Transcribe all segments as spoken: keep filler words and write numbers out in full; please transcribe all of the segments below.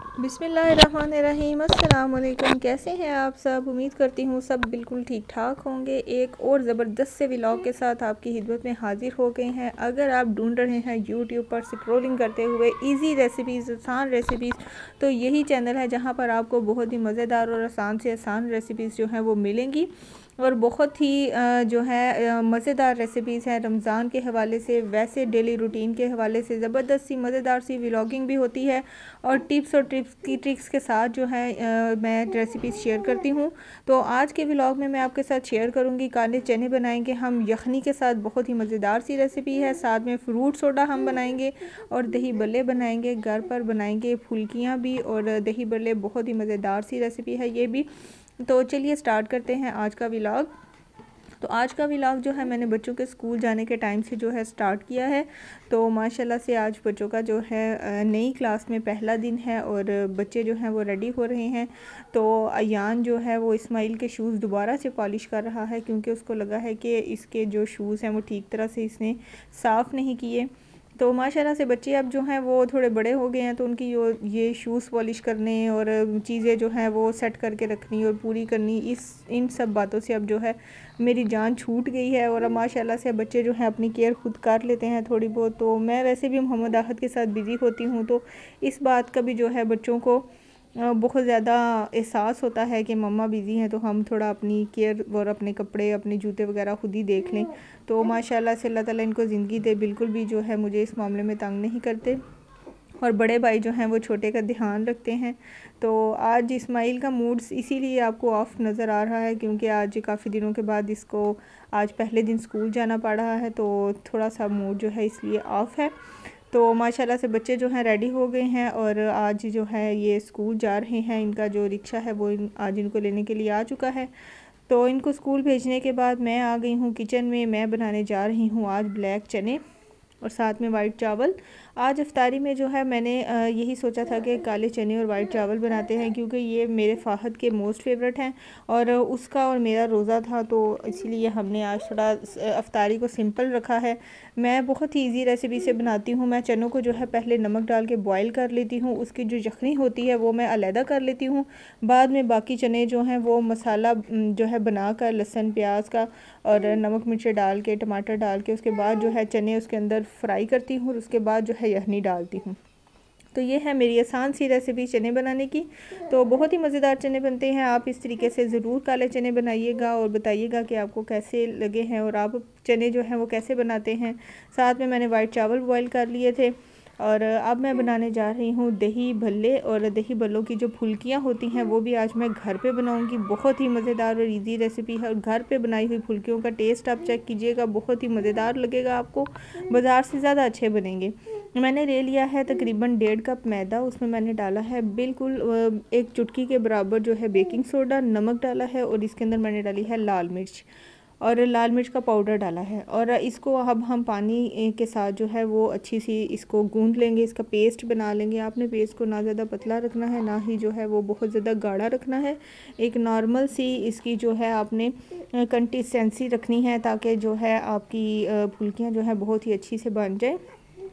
बिस्मिल्लाहिर्रहमानिर्रहीम। अस्सलाम वालेकुम। कैसे हैं आप सब? उम्मीद करती हूँ सब बिल्कुल ठीक ठाक होंगे। एक और ज़बरदस्त से व्लॉग के साथ आपकी खिदमत में हाजिर हो गए हैं। अगर आप ढूंढ रहे हैं यूट्यूब पर स्क्रॉलिंग करते हुए इजी रेसिपीज़, आसान रेसिपीज़, तो यही चैनल है जहाँ पर आपको बहुत ही मज़ेदार और आसान से आसान रेसिपीज़ जो हैं वो मिलेंगी और बहुत ही जो है मज़ेदार रेसिपीज़ हैं रमज़ान के हवाले से, वैसे डेली रूटीन के हवाले से ज़बरदस्त सी मज़ेदार सी व्लॉगिंग भी होती है और टिप्स और ट्रिप्स की ट्रिक्स के साथ जो है मैं रेसिपीज़ शेयर करती हूँ। तो आज के व्लॉग में मैं आपके साथ शेयर करूँगी काले चने बनाएंगे हम यखनी के साथ, बहुत ही मज़ेदार सी रेसिपी है। साथ में फ्रूट सोडा हम बनाएंगे और दही बल्ले बनाएंगे, घर पर बनाएंगे फुल्कियाँ भी और दही बल्ले, बहुत ही मज़ेदार सी रेसिपी है ये भी। तो चलिए स्टार्ट करते हैं आज का व्लॉग। तो आज का व्लॉग जो है मैंने बच्चों के स्कूल जाने के टाइम से जो है स्टार्ट किया है। तो माशाल्लाह से आज बच्चों का जो है नई क्लास में पहला दिन है और बच्चे जो हैं वो रेडी हो रहे हैं। तो अयान जो है वो इस्माइल के शूज़ दोबारा से पॉलिश कर रहा है क्योंकि उसको लगा है कि इसके जो शूज़ हैं वो ठीक तरह से इसने साफ़ नहीं किए। तो माशाल्लाह से बच्चे अब जो हैं वो थोड़े बड़े हो गए हैं, तो उनकी यो ये शूज़ पॉलिश करने और चीज़ें जो हैं वो सेट करके रखनी और पूरी करनी, इस इन सब बातों से अब जो है मेरी जान छूट गई है। और अब माशाल्लाह से बच्चे जो हैं अपनी केयर खुद कर लेते हैं थोड़ी बहुत। तो मैं वैसे भी मोहम्मद आहद के साथ बिज़ी होती हूँ, तो इस बात का भी जो है बच्चों को बहुत ज़्यादा एहसास होता है कि मम्मा बिज़ी हैं, तो हम थोड़ा अपनी केयर और अपने कपड़े, अपने जूते वगैरह खुद ही देख लें। तो माशाल्लाह से अल्लाह ताला इनको ज़िंदगी दे, बिल्कुल भी जो है मुझे इस मामले में तंग नहीं करते और बड़े भाई जो हैं वो छोटे का ध्यान रखते हैं। तो आज इस्माइल का मूड इसीलिए आपको ऑफ नज़र आ रहा है क्योंकि आज काफ़ी दिनों के बाद इसको आज पहले दिन स्कूल जाना पड़ रहा है, तो थोड़ा सा मूड जो है इसलिए ऑफ़ है। तो माशाल्लाह से बच्चे जो हैं रेडी हो गए हैं और आज जो है ये स्कूल जा रहे हैं। इनका जो रिक्शा है वो इन, आज इनको लेने के लिए आ चुका है। तो इनको स्कूल भेजने के बाद मैं आ गई हूँ किचन में। मैं बनाने जा रही हूँ आज ब्लैक चने और साथ में वाइट चावल। आज इफ्तारी में जो है मैंने यही सोचा था कि काले चने और वाइट चावल बनाते हैं क्योंकि ये मेरे फ़ाहद के मोस्ट फेवरेट हैं और उसका और मेरा रोज़ा था, तो इसीलिए हमने आज थोड़ा इफ्तारी को सिंपल रखा है। मैं बहुत ही इजी रेसिपी से बनाती हूँ। मैं चनों को जो है पहले नमक डाल के बॉयल कर लेती हूँ, उसकी जो यखनी होती है वो मैं अलहदा कर लेती हूँ। बाद में बाकी चने जो हैं वो मसाला जो है बना कर लहसुन प्याज का और नमक मिर्च डाल के, टमाटर डाल के, उसके बाद जो है चने उसके अंदर फ्राई करती हूँ और उसके बाद जो है यखनी डालती हूँ। तो ये है मेरी आसान सी रेसिपी चने बनाने की। तो बहुत ही मज़ेदार चने बनते हैं। आप इस तरीके से ज़रूर काले चने बनाइएगा और बताइएगा कि आपको कैसे लगे हैं और आप चने जो हैं वो कैसे बनाते हैं। साथ में मैंने वाइट चावल बॉयल कर लिए थे और अब मैं बनाने जा रही हूँ दही भल्ले। और दही भल्लों की जो फुल्कियाँ होती हैं वो भी आज मैं घर पे बनाऊँगी। बहुत ही मज़ेदार और इजी रेसिपी है और घर पे बनाई हुई फुल्कियों का टेस्ट आप चेक कीजिएगा, बहुत ही मज़ेदार लगेगा आपको, बाज़ार से ज़्यादा अच्छे बनेंगे। मैंने ले लिया है तकरीबन डेढ़ कप मैदा, उसमें मैंने डाला है बिल्कुल एक चुटकी के बराबर जो है बेकिंग सोडा, नमक डाला है और इसके अंदर मैंने डाली है लाल मिर्च और लाल मिर्च का पाउडर डाला है। और इसको अब हम पानी के साथ जो है वो अच्छी सी इसको गूंद लेंगे, इसका पेस्ट बना लेंगे। आपने पेस्ट को ना ज़्यादा पतला रखना है ना ही जो है वो बहुत ज़्यादा गाढ़ा रखना है। एक नॉर्मल सी इसकी जो है आपने कंसिस्टेंसी रखनी है ताकि जो है आपकी फुल्कियाँ जो है बहुत ही अच्छी से बन जाए।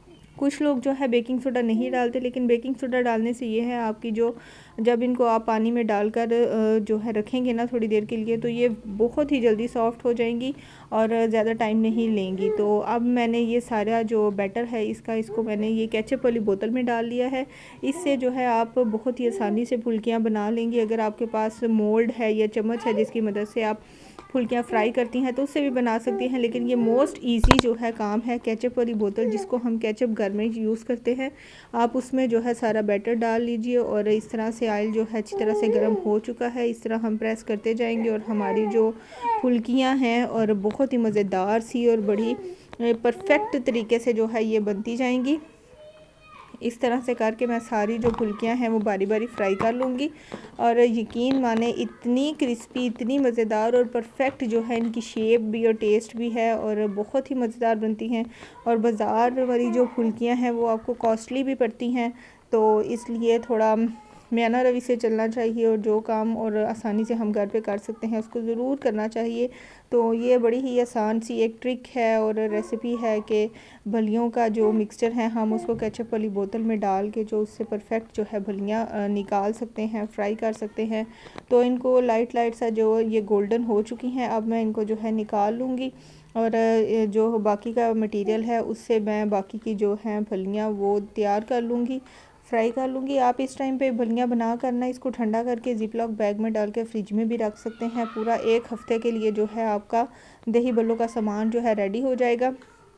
कुछ लोग जो है बेकिंग सोडा नहीं डालते, लेकिन बेकिंग सोडा डालने से ये है आपकी जो जब इनको आप पानी में डालकर जो है रखेंगे ना थोड़ी देर के लिए, तो ये बहुत ही जल्दी सॉफ़्ट हो जाएंगी और ज़्यादा टाइम नहीं लेंगी। तो अब मैंने ये सारा जो बैटर है इसका, इसको मैंने ये केचप वाली बोतल में डाल लिया है। इससे जो है आप बहुत ही आसानी से फुल्कियाँ बना लेंगी। अगर आपके पास मोल्ड है या चम्मच है जिसकी मदद से आप फुल्कियाँ फ्राई करती हैं तो उससे भी बना सकती हैं, लेकिन ये मोस्ट इजी जो है काम है केचप वाली बोतल, जिसको हम केचप घर में यूज़ करते हैं। आप उसमें जो है सारा बैटर डाल लीजिए और इस तरह से ऑयल जो है अच्छी तरह से गर्म हो चुका है। इस तरह हम प्रेस करते जाएंगे और हमारी जो फुल्कियाँ हैं और बहुत ही मज़ेदार सी और बड़ी परफेक्ट तरीके से जो है ये बनती जाएंगी। इस तरह से करके मैं सारी जो फुल्कियाँ हैं वो बारी बारी फ्राई कर लूँगी और यकीन माने इतनी क्रिस्पी, इतनी मज़ेदार और परफेक्ट जो है इनकी शेप भी और टेस्ट भी है और बहुत ही मज़ेदार बनती हैं। और बाज़ार वाली जो फुल्कियाँ हैं वो आपको कॉस्टली भी पड़ती हैं, तो इसलिए थोड़ा म्याना रवि से चलना चाहिए और जो काम और आसानी से हम घर पे कर सकते हैं उसको ज़रूर करना चाहिए। तो ये बड़ी ही आसान सी एक ट्रिक है और रेसिपी है कि भलियों का जो मिक्सचर है हम उसको केचप वाली बोतल में डाल के जो उससे परफेक्ट जो है भलियाँ निकाल सकते हैं, फ्राई कर सकते हैं। तो इनको लाइट लाइट सा जो ये गोल्डन हो चुकी हैं, अब मैं इनको जो है निकाल लूँगी और जो बाकी का मटेरियल है उससे मैं बाकी की जो हैं फलियाँ वो तैयार कर लूँगी, फ्राई कर लूँगी। आप इस टाइम पे फलियाँ बना करना इसको ठंडा करके ज़िपलॉक बैग में डाल के फ्रिज में भी रख सकते हैं। पूरा एक हफ़्ते के लिए जो है आपका दही बल्लों का सामान जो है रेडी हो जाएगा।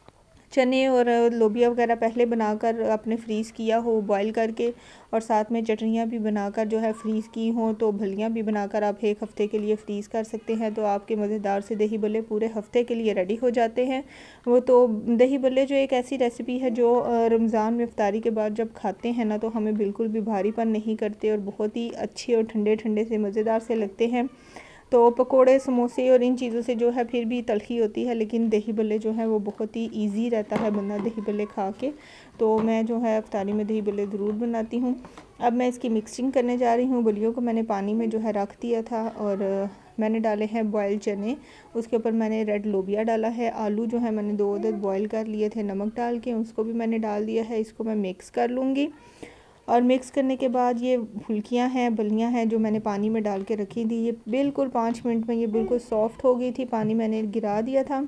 चने और लोबिया वगैरह पहले बनाकर आपने फ्रीज़ किया हो बॉईल करके, और साथ में चटनियाँ भी बनाकर जो है फ्रीज़ की हों, तो भलियाँ भी बनाकर आप एक हफ़्ते के लिए फ्रीज़ कर सकते हैं। तो आपके मज़ेदार से दही बल्ले पूरे हफ़्ते के लिए रेडी हो जाते हैं। वो तो दही बल्ले जो एक ऐसी रेसिपी है जो रमज़ान में इफ्तारी के बाद जब खाते हैं ना तो हमें बिल्कुल भी भारीपन नहीं करते और बहुत ही अच्छे और ठंडे ठंडे से मज़ेदार से लगते हैं। तो पकोड़े, समोसे और इन चीज़ों से जो है फिर भी तलखी होती है, लेकिन दही बल्ले जो है वो बहुत ही इजी रहता है बंदा दही बल्ले खा के। तो मैं जो है इफ्तारी में दही बल्ले ज़रूर बनाती हूँ। अब मैं इसकी मिक्सिंग करने जा रही हूँ। बलियों को मैंने पानी में जो है रख दिया था और मैंने डाले हैं बॉयल चने, उसके ऊपर मैंने रेड लोबिया डाला है। आलू जो है मैंने दो अदद बॉयल कर लिए थे नमक डाल के, उसको भी मैंने डाल दिया है। इसको मैं मिक्स कर लूँगी और मिक्स करने के बाद ये फुल्कियाँ हैं, बलियाँ हैं जो मैंने पानी में डाल के रखी थी, ये बिल्कुल पाँच मिनट में ये बिल्कुल सॉफ़्ट हो गई थी। पानी मैंने गिरा दिया था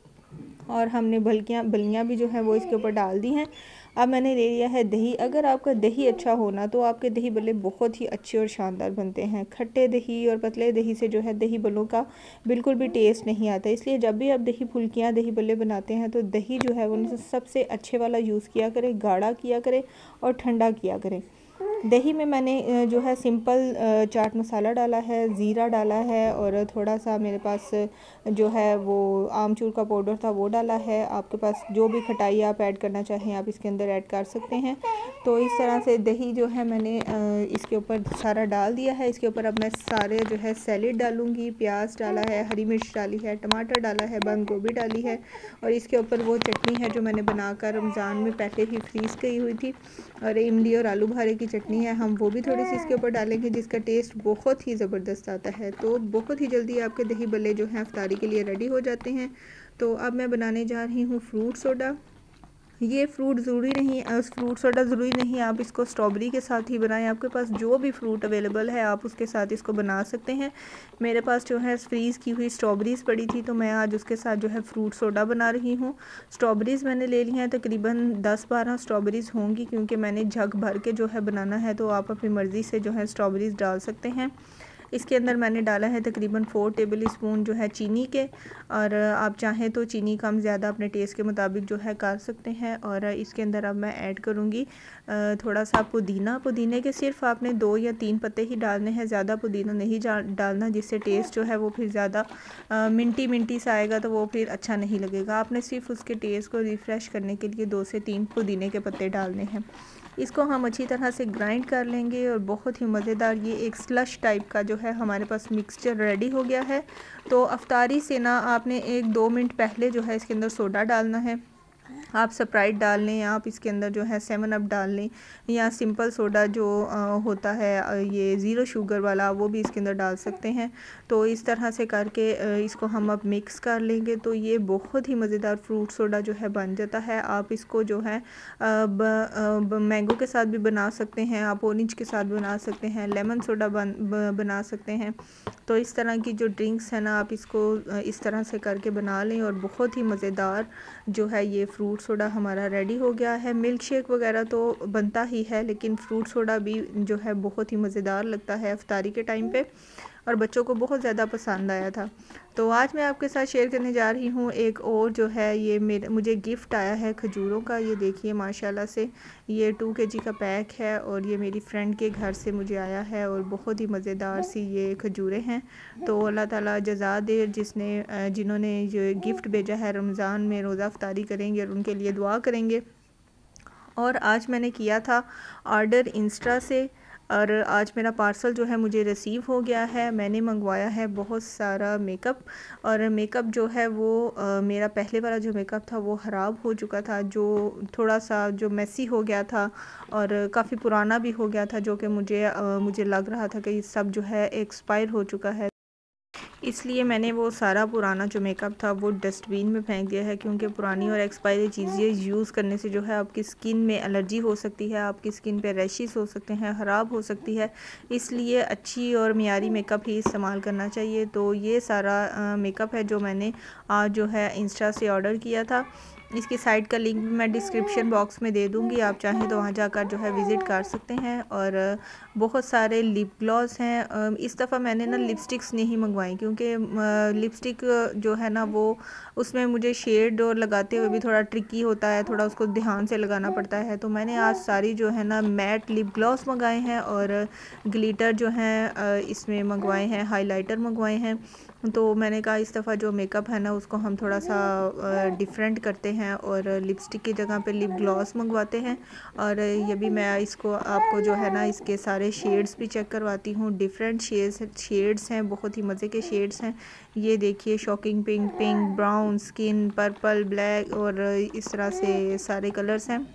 और हमने बल्कियाँ बलियाँ भी जो हैं वो इसके ऊपर डाल दी हैं। अब मैंने ले लिया है दही। अगर आपका दही अच्छा होना तो आपके दही बल्ले बहुत ही अच्छे और शानदार बनते हैं। खट्टे दही और पतले दही से जो है दही बल्लों का बिल्कुल भी टेस्ट नहीं आता। इसलिए जब भी आप दही फुल्कियाँ, दही बल्ले बनाते हैं तो दही जो है वो सबसे अच्छे वाला यूज़ किया करें, गाढ़ा किया करें और ठंडा किया करें। दही में मैंने जो है सिंपल चाट मसाला डाला है, ज़ीरा डाला है और थोड़ा सा मेरे पास जो है वो आमचूर का पाउडर था वो डाला है। आपके पास जो भी खटाई आप ऐड करना चाहें आप इसके अंदर ऐड कर सकते हैं। तो इस तरह से दही जो है मैंने इसके ऊपर सारा डाल दिया है। इसके ऊपर अब मैं सारे जो है सैलेड डालूँगी। प्याज डाला है, हरी मिर्च डाली है, टमाटर डाला है, बंद गोभी डाली है और इसके ऊपर वो चटनी है जो मैंने बनाकर रमज़ान में पहले ही फ्रीज़ की हुई थी और इमली और आलू बुखारे की चटनी है, हम वो भी थोड़ी सी इसके ऊपर डालेंगे जिसका टेस्ट बहुत ही ज़बरदस्त आता है। तो बहुत ही जल्दी आपके दही बल्ले जो हैं इफ्तारी के लिए रेडी हो जाते हैं। तो अब मैं बनाने जा रही हूँ फ्रूट सोडा। ये फ्रूट ज़रूरी नहीं, फ्रूट सोडा ज़रूरी नहीं आप इसको स्ट्रॉबेरी के साथ ही बनाएं। आपके पास जो भी फ्रूट अवेलेबल है आप उसके साथ इसको बना सकते हैं। मेरे पास जो है फ्रीज़ की हुई स्ट्रॉबेरीज़ पड़ी थी तो मैं आज उसके साथ जो है फ्रूट सोडा बना रही हूँ। स्ट्रॉबेरीज़ मैंने ले ली हैं, तकरीबन दस बारह स्ट्रॉबेरीज़ होंगी क्योंकि मैंने जग भर के जो है बनाना है। तो आप अपनी मर्ज़ी से जो है स्ट्रॉबेरीज़ डाल सकते हैं। इसके अंदर मैंने डाला है तकरीबन फ़ोर टेबल स्पून जो है चीनी के, और आप चाहें तो चीनी कम ज़्यादा अपने टेस्ट के मुताबिक जो है कर सकते हैं। और इसके अंदर अब मैं ऐड करूँगी थोड़ा सा पुदीना। पुदीने के सिर्फ आपने दो या तीन पत्ते ही डालने हैं, ज़्यादा पुदीना नहीं डालना, जिससे टेस्ट जो है वो फिर ज़्यादा मिंटी मिंटी सा आएगा तो वो फिर अच्छा नहीं लगेगा। आपने सिर्फ उसके टेस्ट को रिफ़्रेश करने के लिए दो से तीन पुदीने के पत्ते डालने हैं। इसको हम अच्छी तरह से ग्राइंड कर लेंगे और बहुत ही मज़ेदार ये एक स्लश टाइप का जो है हमारे पास मिक्सचर रेडी हो गया है। तो अफ्तारी से ना आपने एक दो मिनट पहले जो है इसके अंदर सोडा डालना है। आप स्प्राइट डाल लें, आप इसके अंदर जो है सेवन अप डाल लें या सिंपल सोडा जो आ, होता है ये ज़ीरो शुगर वाला वो भी इसके अंदर डाल सकते हैं। तो इस तरह से करके इसको हम अब मिक्स कर लेंगे तो ये बहुत ही मज़ेदार फ्रूट सोडा जो है बन जाता है। आप इसको जो है मैंगो के साथ भी बना सकते हैं, आप ऑरेंज के साथ बना सकते हैं, लेमन सोडा बन बना सकते हैं। तो इस तरह की जो ड्रिंक्स है ना आप इसको इस तरह से करके बना लें और बहुत ही मज़ेदार जो है ये फ्रूट सोडा हमारा रेडी हो गया है। मिल्क शेक वगैरह तो बनता ही है लेकिन फ्रूट सोडा भी जो है बहुत ही मज़ेदार लगता है इफ्तारी के टाइम पे और बच्चों को बहुत ज़्यादा पसंद आया था। तो आज मैं आपके साथ शेयर करने जा रही हूँ एक और जो है ये मेरे मुझे गिफ्ट आया है खजूरों का। ये देखिए माशाल्लाह से ये टू के जी का पैक है और ये मेरी फ्रेंड के घर से मुझे आया है और बहुत ही मज़ेदार सी ये खजूरें हैं। तो अल्लाह ताला जज़ा दे जिसने जिन्होंने ये गिफ्ट भेजा है। रमज़ान में रोज़ा इफ्तारी करेंगे और उनके लिए दुआ करेंगे। और आज मैंने किया था ऑर्डर इंस्टा से, और आज मेरा पार्सल जो है मुझे रिसीव हो गया है। मैंने मंगवाया है बहुत सारा मेकअप, और मेकअप जो है वो आ, मेरा पहले वाला जो मेकअप था वो ख़राब हो चुका था, जो थोड़ा सा जो मेसी हो गया था और काफ़ी पुराना भी हो गया था, जो कि मुझे आ, मुझे लग रहा था कि सब जो है एक्सपायर हो चुका है। इसलिए मैंने वो सारा पुराना जो मेकअप था वो डस्टबिन में फेंक दिया है, क्योंकि पुरानी और एक्सपायरी चीज़ें यूज़ करने से जो है आपकी स्किन में एलर्जी हो सकती है, आपकी स्किन पे रैशेस हो सकते हैं, ख़राब हो सकती है। इसलिए अच्छी और मियारी मेकअप ही इस्तेमाल करना चाहिए। तो ये सारा मेकअप है जो मैंने आज जो है इंस्टा से ऑर्डर किया था। इसकी साइट का लिंक भी मैं डिस्क्रिप्शन बॉक्स में दे दूँगी, आप चाहें तो वहाँ जाकर जो है विज़िट कर सकते हैं। और बहुत सारे लिप ग्लॉस हैं। इस दफ़ा मैंने ना लिपस्टिक्स नहीं मंगवाई, क्योंकि लिपस्टिक जो है ना वो उसमें मुझे शेड और लगाते हुए भी थोड़ा ट्रिकी होता है, थोड़ा उसको ध्यान से लगाना पड़ता है। तो मैंने आज सारी जो है ना मैट लिप ग्लॉस मंगाए हैं और ग्लिटर जो हैं इसमें मंगवाए हैं, हाइलाइटर मंगवाए हैं। तो मैंने कहा इस दफ़ा जो मेकअप है ना उसको हम थोड़ा सा डिफरेंट करते हैं और लिपस्टिक की जगह पे लिप ग्लॉस मंगवाते हैं। और ये भी मैं इसको आपको जो है ना इसके सारे शेड्स भी चेक करवाती हूँ। डिफरेंट शेड्स शेड्स हैं, बहुत ही मज़े के शेड्स हैं। ये देखिए, shocking pink, pink, brown, skin, purple, black और इस तरह से सारे कलर्स हैं,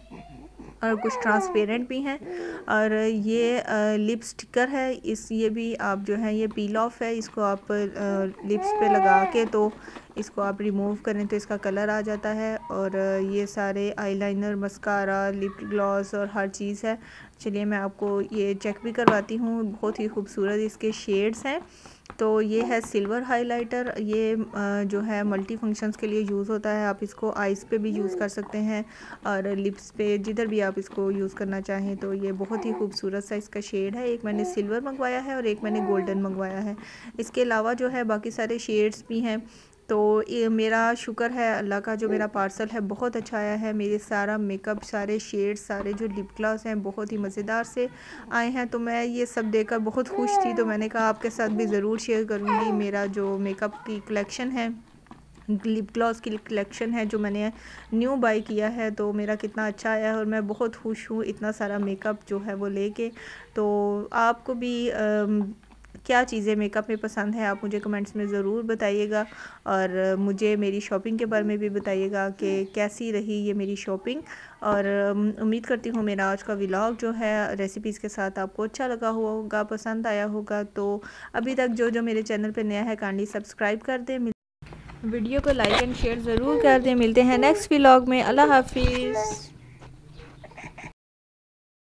और कुछ ट्रांसपेरेंट भी हैं। और ये लिप स्टिकर है, इस ये भी आप जो है ये पील ऑफ है, इसको आप लिप्स पे लगा के तो इसको आप रिमूव करें तो इसका कलर आ जाता है। और ये सारे आईलाइनर, मस्कारा, लिप ग्लॉस और हर चीज़ है। चलिए मैं आपको ये चेक भी करवाती हूँ। बहुत ही खूबसूरत इसके शेड्स हैं। तो ये है सिल्वर हाइलाइटर, ये जो है मल्टी फंक्शंस के लिए यूज़ होता है। आप इसको आइज़ पे भी यूज़ कर सकते हैं और लिप्स पे, जिधर भी आप इसको यूज़ करना चाहें। तो ये बहुत ही खूबसूरत सा इसका शेड है। एक मैंने सिल्वर मंगवाया है और एक मैंने गोल्डन मंगवाया है। इसके अलावा जो है बाकी सारे शेड्स भी हैं। तो ये मेरा शुक्र है अल्लाह का, जो मेरा पार्सल है बहुत अच्छा आया है। मेरे सारा मेकअप, सारे शेड्स, सारे जो लिप ग्लॉस हैं बहुत ही मज़ेदार से आए हैं। तो मैं ये सब देखकर बहुत खुश थी, तो मैंने कहा आपके साथ भी ज़रूर शेयर करूँगी। मेरा जो मेकअप की कलेक्शन है, लिप ग्लॉस की कलेक्शन है, जो मैंने न्यू बाई किया है, तो मेरा कितना अच्छा आया है और मैं बहुत खुश हूँ इतना सारा मेकअप जो है वो लेके। तो आपको भी आ, क्या चीज़ें मेकअप में पसंद है, आप मुझे कमेंट्स में ज़रूर बताइएगा। और मुझे मेरी शॉपिंग के बारे में भी बताइएगा कि कैसी रही ये मेरी शॉपिंग। और उम्मीद करती हूँ मेरा आज का व्लॉग जो है रेसिपीज़ के साथ आपको अच्छा लगा होगा, पसंद आया होगा। तो अभी तक जो जो मेरे चैनल पे नया है काइंडली सब्सक्राइब कर दें, वीडियो को लाइक एंड शेयर ज़रूर कर दें। मिलते हैं नेक्स्ट व्लॉग में। अल्लाह हाफिज़।